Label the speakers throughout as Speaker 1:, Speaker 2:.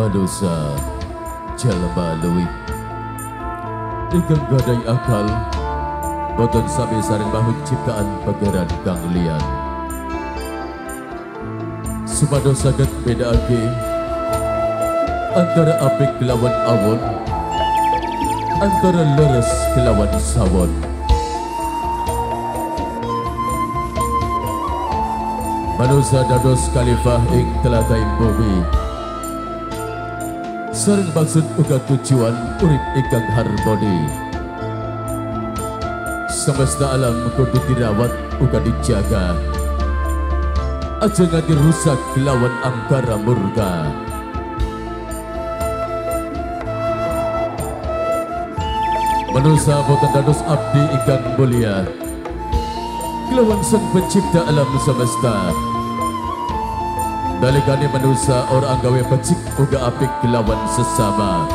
Speaker 1: manusia jalma leuwih ingkang gadai akal boten sami sareng makhluk ciptaan pangeran kang liyan supados saged bedakake antara apik kelawan awon, antara leres kelawan sawon. Manusia dados khalifah ing tlatah bumi sareng maksud uga tujuan urip ingkang harmoni. Semesta alam kudu dirawat uga dijaga aja nganti rusak kelawan angkara murka. Manusia boten dados abdi ingkang mulia kelawan sang pencipta alam semesta. Nalikane manusia ora anggawe becik uga apik kelawan sesama.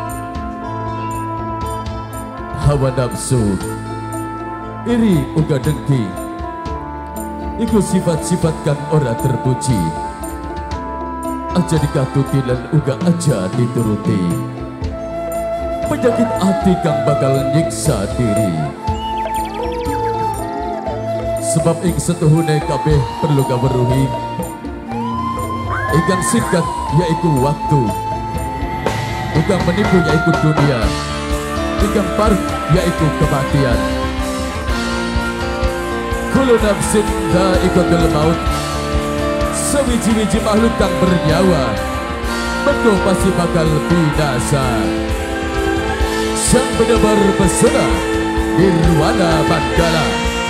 Speaker 1: Hawa nafsu, iri uga dengki iku sifat-sifat kang ora terpuji. Aja dikatuti lan uga aja dituruti. Penyakit hati kang bakal nyiksa diri. Sebab ing setuhune kabeh perlu kaweruhi ingkang singkat yaiku waktu, ingkang menipu yaiku dunia, ingkang parut yaiku kematian. Kullu nafsin dha'iqatul maut. Sewiji-wiji makhluk kang bernyawa mengko pasti bakal binasa. Sang penebar pesona nirwana manggala,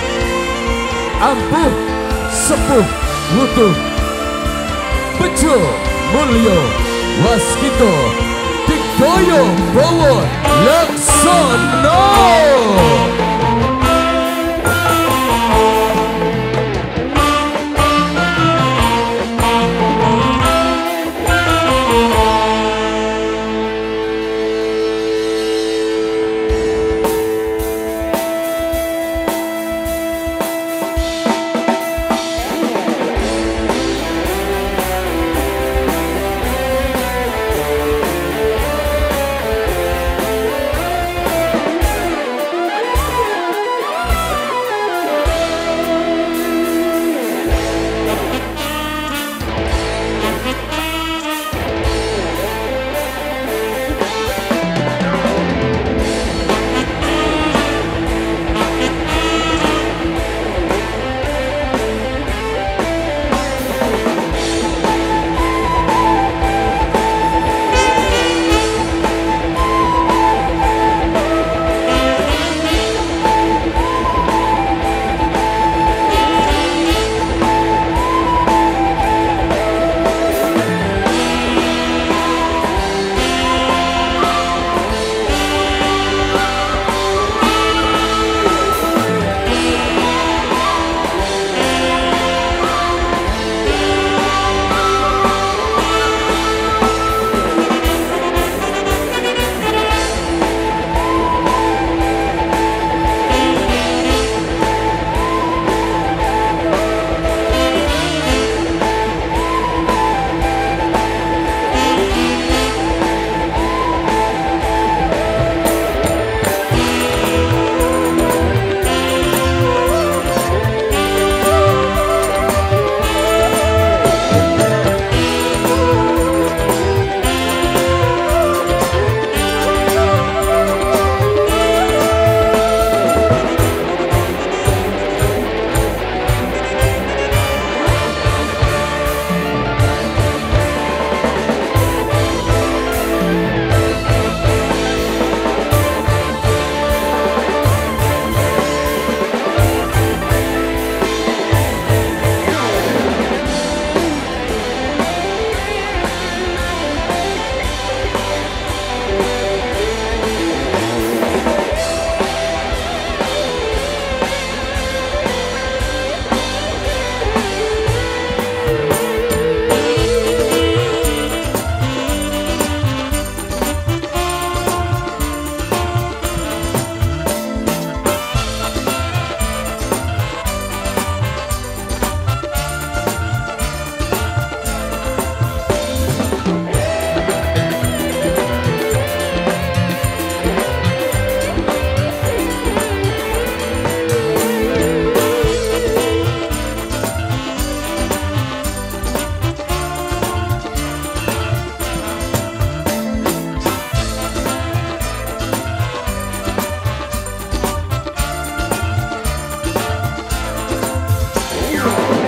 Speaker 1: ampuh sepuh wutuh bejo mulya waskita digdaya bawa laksana.
Speaker 2: Aduh.